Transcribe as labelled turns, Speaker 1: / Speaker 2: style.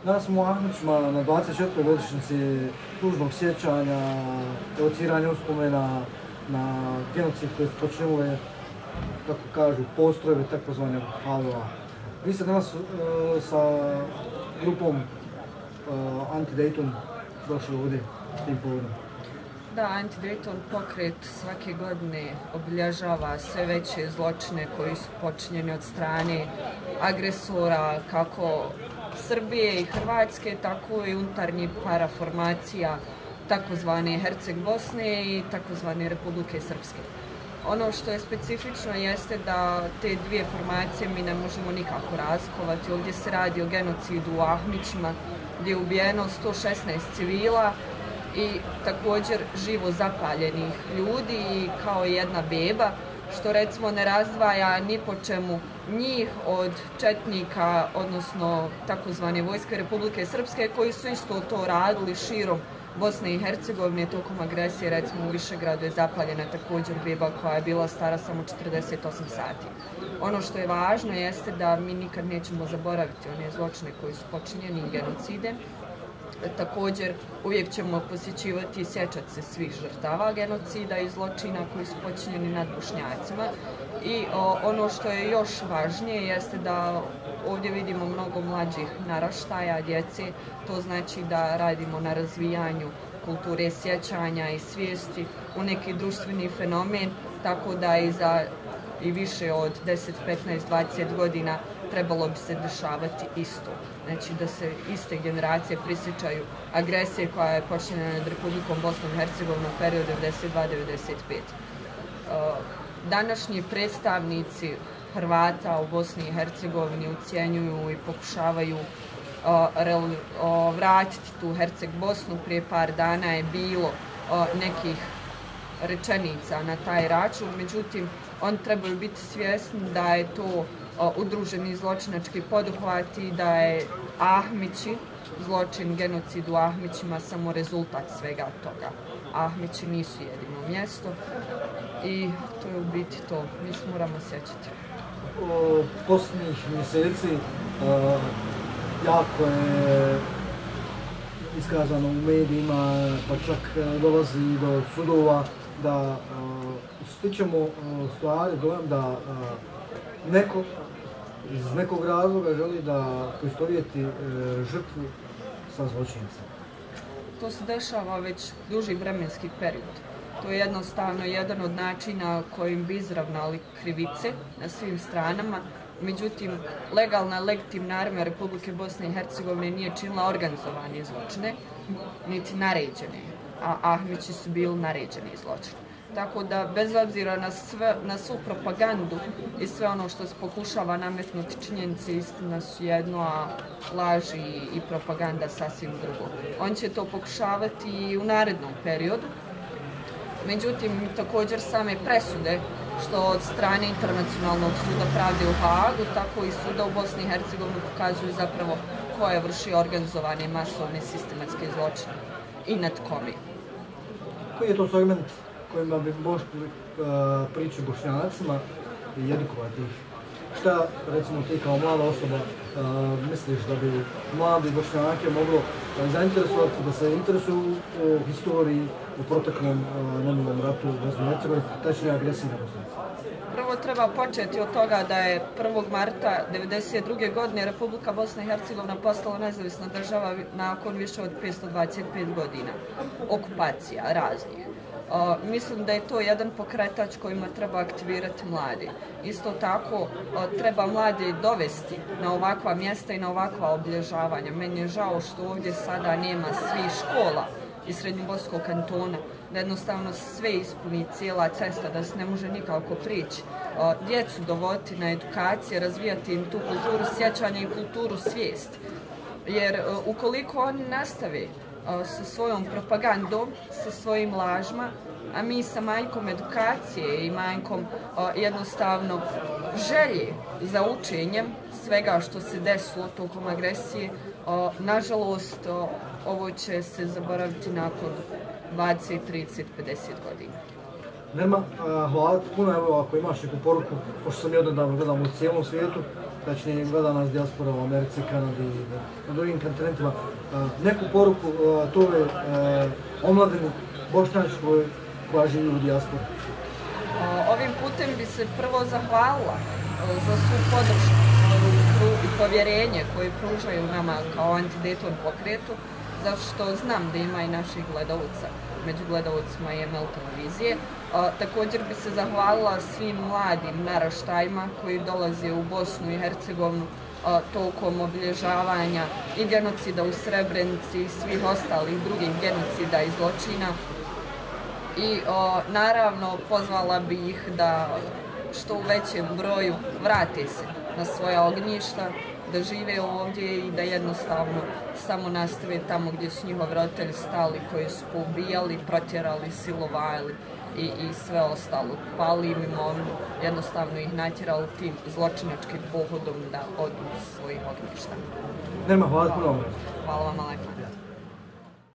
Speaker 1: Danas smo u Ahmićima na 24. godišnjici tužnog sjećanja, evociranja uspomena na genocid koji su počinile, kako kažu, postrojbe takozvane HVO-a. Vi ste danas sa grupom Anti-Dayton došli ovdje s tim povodom.
Speaker 2: Da, Anti-Dayton pokret svake godine obilježava sve veće zločine koji su počinjeni od strane agresora, kako Srbije i Hrvatske, tako i unutarnjih paraformacija takozvane Herceg Bosne i takozvane Republike Srpske. Ono što je specifično jeste da te dvije formacije mi ne možemo nikako razlikovati. Ovdje se radi o genocidu u Ahmićima gdje je ubijeno 116 civila i također živo zapaljenih ljudi kao jedna beba, što recimo ne razdvaja ni po čemu njih od četnika, odnosno takozvane vojske Republike Srpske, koji su isto to radili širom Bosne i Hercegovine tokom agresije. Recimo u Višegradu je zapaljena također beba koja je bila stara samo 48 sati. Ono što je važno jeste da mi nikad nećemo zaboraviti one zločine koji su počinjeni i genocide. Također uvijek ćemo posjećivati i sjećati se svih žrtava genocida i zločina koji su počinjeni nad Bošnjacima. I ono što je još važnije jeste da ovdje vidimo mnogo mlađih naraštaja, djece. To znači da radimo na razvijanju kulture sjećanja i svijesti u neki društveni fenomen, tako da i više od 10, 15, 20 godina trebalo bi se dešavati isto. Znači da se iste generacije prisjećaju agresije koja je počinjena nad Republikom Bosnom i Hercegovinom u periodu 92-95. Današnji predstavnici Hrvata u Bosni i Hercegovini ucjenjuju i pokušavaju vratiti tu Herceg Bosnu. Prije par dana je bilo nekih rečenica na taj račun, međutim oni trebaju biti svjesni da je to udruženi zločinački poduhvat i da je Ahmići, zločin, genocid u Ahmićima samo rezultat svega toga. Ahmići nisu jedino mjesto i to je u biti to. Mi se moramo sjećati.
Speaker 1: Posljednjih mjeseci jako je iskazano u medijima, pa čak dolazi do sudova da stičemo stvari dojam da neko iz nekog razloga želi da poistovjeti žrtvu sa zločincem.
Speaker 2: To se dešava već duži vremenski period. To je jednostavno jedan od načina kojim bi izravnali krivice na svim stranama. Međutim, legalna, legitimna armija Republike Bosne i Hercegovine nije činila organizovane zločine, niti naređene, a Ahmići su bili naređeni zločini. Tako da, bez obzira na svu propagandu i sve ono što se pokušava nametnuti, činjenice istina su jedno, a laži i propaganda sasvim drugo. On će to pokušavati i u narednom periodu. Međutim, također same presude, što od strane Internacionalnog suda pravde u Haagu, tako i suda u Bosni i Hercegovini pokazuju zapravo ko je vršio organizovane masovne sistematske zločine i nad kome.
Speaker 1: Koji je to segment kojima bi možete pričati Bošnjacima i edukovati ih? Šta, recimo, ti kao mlada osoba misliš da bi mladi Bošnjake moglo zainteresovati, da se interesuju o historiji, u proteklom nemilom ratu u Bosni i Hercegovini, tačnije agresiji na Bosnu?
Speaker 2: Prvo treba početi od toga da je 1. marta 1992. godine Republika Bosna i Hercegovina postala nezavisna država nakon više od 525 godina okupacija raznih. Mislim da je to jedan pokretač kojima treba aktivirati mladi. Isto tako treba mlade dovesti na ovakva mjesta i na ovakva obilježavanja. Meni je žao što ovdje sada nema svih škola iz Srednjoboskog kantona, da jednostavno sve ispuni cijela cesta, da se ne može nikako prići. Djecu dovoditi na edukacije, razvijati im tu kulturu sjećanja i kulturu svijesti. Jer ukoliko oni nastave sa svojom propagandom, sa svojim lažima, a mi sa manjkom edukacije i manjkom jednostavno želje za učenjem svega što se desilo tokom agresije, nažalost, ovo će se zaboraviti nakon 20, 30, 50 godina.
Speaker 1: Nema, hvala ti puno, evo ako imaš neku poruku, pošto sam i odnedavno gledam u cijelom svijetu, tačnije gleda nas dijaspora u Americi, Kanadi i na drugim kontinentima, neku poruku toj omladini bošnjačkoj koja živi u dijaspori?
Speaker 2: Ovim putem bi se prvo zahvalila za svu podršku i povjerenje koje pružaju nama kao Anti-Dayton pokretu, zato što znam da ima i naših gledalaca među gledalacima i ML televizije. Također bi se zahvalila svim mladim naraštajima koji dolaze u Bosnu i Hercegovinu tokom obilježavanja i genocida u Srebrenici i svih ostalih drugih genocida i zločina. I naravno pozvala bi ih da što u većem broju vrate se na svoja ognjišta, da žive ovdje i da jednostavno samo nastave tamo gdje su njihovi roditelji stali, koji su poubijali, protjerali, silovali i sve ostalo. Pali im imovinu, jednostavno ih natjerali tim zločinačkim pohodom da odu iz svojih ognjišta.
Speaker 1: Nerma, hvala puno.
Speaker 2: Hvala vam, Alekna.